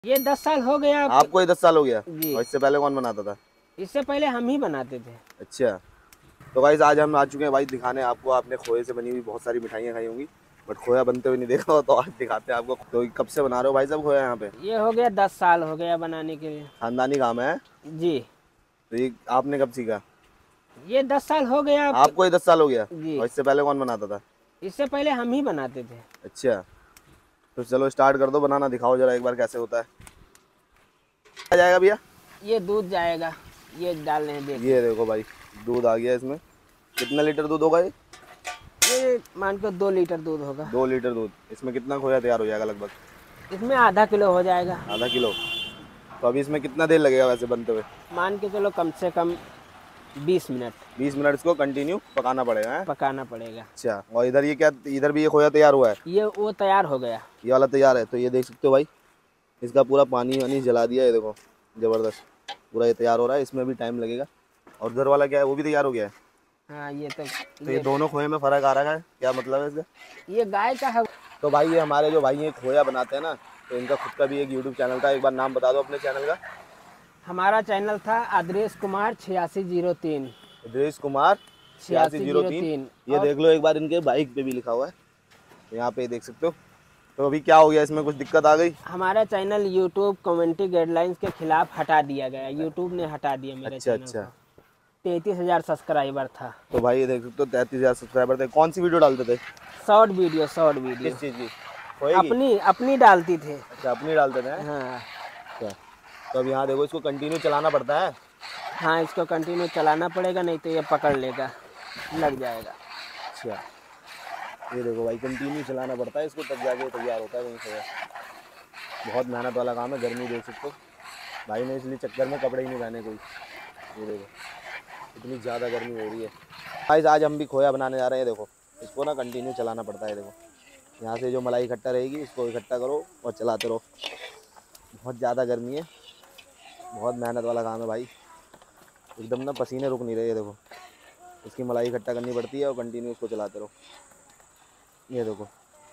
ये 10 साल हो गया आपको ये 10 साल हो गया जी। और इससे पहले कौन बनाता था? इससे पहले हम ही बनाते थे। अच्छा, तो गाइस आज हम आ चुके हैं भाई दिखाने आपको। आपने खोए से बनी हुई बहुत सारी मिठाइयाँ खाई होंगी बट खोया बनते हुए नहीं देखा हो, तो आज दिखाते हैं आपको। तो कब से बना रहे हो भाई साहब खोया यहाँ पे? ये हो गया 10 साल हो गया बनाने के लिए। खानदानी काम है? जी। तो ये आपने कब सीखा? ये 10 साल हो गया आपको ये 10 साल हो गया जी। और इससे पहले कौन बनाता था? इससे पहले हम ही बनाते थे। अच्छा, तो चलो स्टार्ट कर दो बनाना, दिखाओ जरा एक बार कैसे होता है। आ जाएगा भैया? ये दूध जाएगा, ये डालने हैं देख। ये देखो भाई दूध आ गया इसमें। कितना लीटर दूध होगा ये मान के 2 लीटर दूध होगा। 2 लीटर दूध। इसमें कितना खोया तैयार हो जाएगा लगभग? इसमें आधा किलो हो जाएगा। आधा किलो। तो अभी इसमें कितना देर लगेगा वैसे बनते हुए? मान के चलो कम से कम 20 मिनट। 20 मिनट इसको कंटिन्यू पकाना पड़ेगा है? पकाना पड़ेगा। अच्छा, और इधर ये क्या, इधर भी ये खोया तैयार हुआ है? ये वो तैयार हो गया। ये वाला तैयार है। तो ये देख सकते हो भाई, इसका पूरा पानी वानी जला दिया है, देखो जबरदस्त पूरा ये तैयार हो रहा है। इसमें भी टाइम लगेगा। और उधर वाला क्या है, वो भी तैयार हो गया है? हाँ ये तो ये दोनों खोए में फर्क आ रहा है, क्या मतलब है इसका? ये गाय का है। तो भाई ये हमारे जो भाई ये खोया बनाते हैं ना, तो इनका खुद का भी एक यूट्यूब चैनल था। एक बार नाम बता दो अपने चैनल का। हमारा चैनल था अदरेश कुमार 8603। अदरेश कुमार 8603। ये देख लो एक बार, इनके बाइक पे भी लिखा हुआ है, तो यहाँ पे देख सकते हो। तो अभी क्या हो गया, इसमें कुछ दिक्कत आ गई? हमारा चैनल यूट्यूब कम्युनिटी गाइडलाइंस के खिलाफ हटा दिया गया। यूट्यूब ने हटा दिया मेरे चैनल को। 33,000 सब्सक्राइबर था। तो भाई ये देख सकते हो 33,000 सब्सक्राइबर थे। कौन सी वीडियो डालते थे? Short video. किस चीज़ की? खोए की? अपनी डालती थे। अच्छा, अपनी डालते थे? हाँ। अच्छा, तो अब यहाँ देखो इसको कंटिन्यू चलाना पड़ता है। हाँ इसको कंटिन्यू चलाना पड़ेगा, नहीं तो ये पकड़ लेगा, लग जाएगा। अच्छा, ये देखो भाई कंटिन्यू चलाना पड़ता है इसको, तब जाके तैयार होता है वहीं से। बहुत मेहनत वाला काम है। गर्मी देख सकते हो भाई ने इसलिए चक्कर में कपड़े ही नहीं पहने कोई। ये देखो इतनी ज़्यादा गर्मी हो रही है। गाइस आज हम भी खोया बनाने जा रहे हैं। देखो इसको ना कंटिन्यू चलाना पड़ता है। देखो यहाँ से जो मलाई इकट्ठा रहेगी इसको इकट्ठा करो और चलाते रहो। बहुत ज़्यादा गर्मी है, बहुत मेहनत वाला काम है भाई। एकदम ना पसीने रुक नहीं रहे। ये देखो इसकी मलाई इकट्ठा करनी पड़ती है और कंटिन्यू इसको चलाते रहो। ये देखो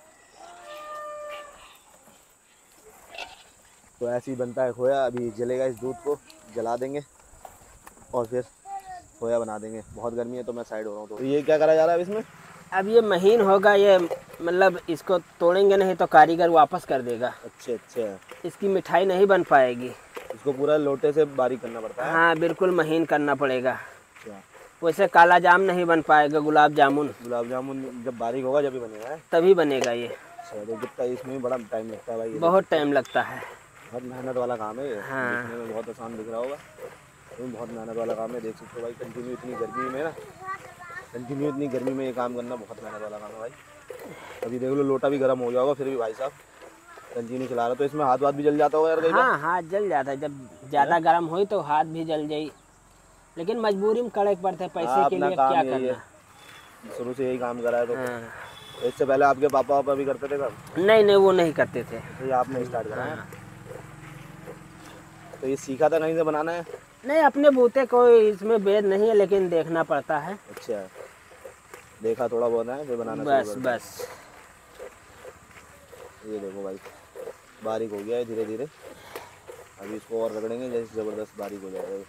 तो ऐसे ही बनता है खोया। अभी जलेगा, इस दूध को जला देंगे और फिर खोया बना देंगे। बहुत गर्मी है तो मैं साइड हो रहा हूँ। तो ये क्या करा जा रहा है अब इसमें? अब ये महीन होगा, ये मतलब इसको तोड़ेंगे नहीं तो कारीगर वापस कर देगा। अच्छा अच्छा, इसकी मिठाई नहीं बन पाएगी। इसको पूरा लोटे से बारीक करना पड़ता है? हाँ बिल्कुल महीन करना पड़ेगा। अच्छा, वैसे काला जाम नहीं बन पाएगा, गुलाब जामुन जब बारीक होगा जब ही बनेगा है? तभी बनेगा ये। अच्छा, तो कितना इसमें भी बड़ा टाइम लगता है भाई? बहुत टाइम लगता है। बहुत मेहनत वाला काम है ये। हाँ। दिखने में बहुत आसान दिख रहा होगा, लेकिन बहुत मेहनत वाला काम है। देख सकते हो भाई कंटिन्यू इतनी गर्मी में ना, कंटिन्यू इतनी गर्मी में ये काम करना बहुत मेहनत वाला काम है भाई। अभी देख लो लोटा भी गर्म हो गया होगा, फिर भी भाई साहब कंटिन्यू चला रहा। तो इसमें हाथ भी जल जाता होगा यार कई बार? हाँ हाथ जल जाता है, जब ज़्यादा गर्म हुई तो हाथ भी जल जाई, लेकिन मजबूरी में कड़क पड़ते हैं पैसे के लिए, क्या करना। शुरू से यही काम करा है। हाँ। तो इससे पहले आपके पापा वापा भी करते थे काम? नहीं वो नहीं करते थे। तो ये आपने स्टार्ट करा है? हाँ। तो ये सीखा था कहीं से बनाना है? नहीं अपने बूते कोई इसमें वेद नहीं है, लेकिन देखना पड़ता है। अच्छा, देखा थोड़ा बहुत है फिर बनाना बस शुरू कर बस। दिया। ये देखो भाई बारीक हो गया है धीरे धीरे। अभी इसको और रगड़ेंगे जैसे ज़बरदस्त बारीक हो जाएगा।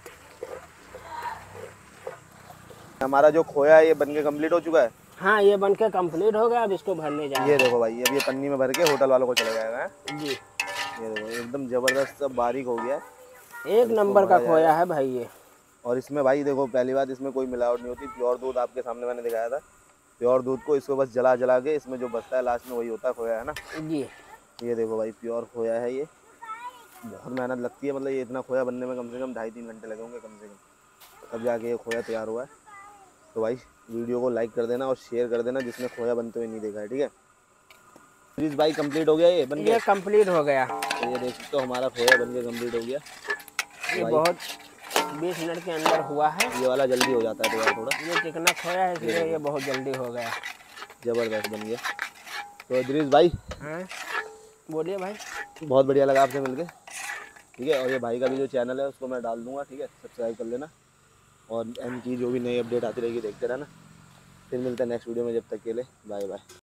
हमारा जो खोया है ये बनके कंप्लीट हो चुका है। हाँ ये बनके कंप्लीट हो गया, अब इसको भरने जाएंगे। ये देखो भाई अब ये पन्नी में भर के होटल वालों को चला जाएगा है? जी। ये देखो एकदम ज़बरदस्त सब बारीक हो गया है। एक नंबर का खोया है भाई ये। और इसमें भाई देखो पहली बात, इसमें कोई मिलावट नहीं होती। प्योर दूध आपके सामने मैंने दिखाया था। प्योर दूध को इसको बस जला जला के इसमें जो बचता है लास्ट में वही होता है खोया, है ना जी। ये देखो भाई प्योर खोया है ये। बहुत मेहनत लगती है, मतलब ये इतना खोया बनने में कम से कम 2.5-3 घंटे लगे होंगे कम से कम, तब जाके ये खोया तैयार हुआ है। तो भाई वीडियो को लाइक कर देना और शेयर कर देना जिसने खोया बनते हुए नहीं देखा है, ठीक है। प्लीज़ भाई कंप्लीट हो गया, ये बन गया? ये कंप्लीट हो गया। तो ये देख सकते हो हमारा खोया बन के कंप्लीट हो गया। ये बहुत 20 मिनट के अंदर हुआ है। ये वाला जल्दी हो जाता है तो यार थोड़ा, ये चिकना खोया है इसलिए ये बहुत जल्दी हो गया। ज़बरदस्त बन गया। तो अदरीश भाई हाँ बोलिए भाई। बहुत बढ़िया लगा आपसे मिलके, ठीक है। और ये भाई का भी जो चैनल है उसको मैं डाल दूँगा, ठीक है, सब्सक्राइब कर लेना। और इनकी जो भी नई अपडेट आती रहेगी देखते रहना। फिर मिलते हैं नेक्स्ट वीडियो में, जब तक के लिए बाय बाय।